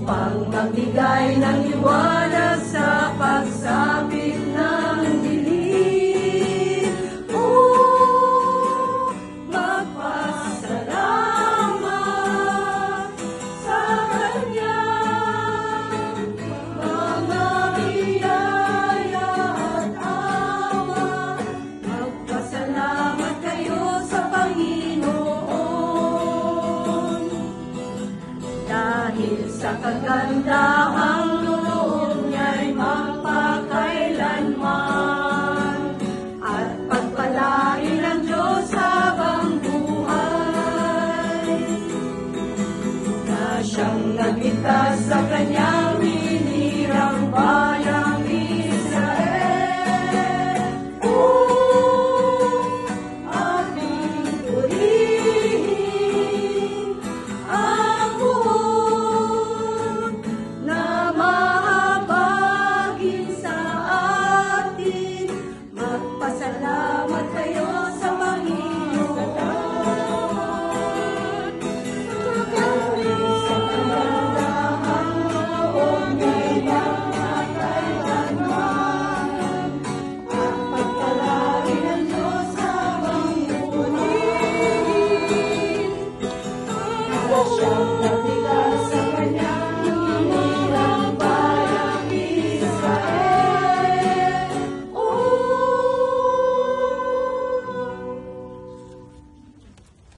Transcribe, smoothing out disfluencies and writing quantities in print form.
upang magbigay ng liwanag sa pagsapit ng dilim. Oh, magpasalamat sa Kanyang mga biyaya at awa. Magpasalamat kayo sa Panginoon dahil sa kagandahang loob niya'y magpakailanman, at pagpalain ng Diyos habang buhay, na siyang nagligtas sa Kanyang hinirang bayang Israel. Ating purihin ang buhok na mahabagin sa atin. Magpasalamat kayo sa Panginoon. Sa kagandahang loob niya'y magpakailanman, at pagpalain ng Diyos habang purihin. Siyang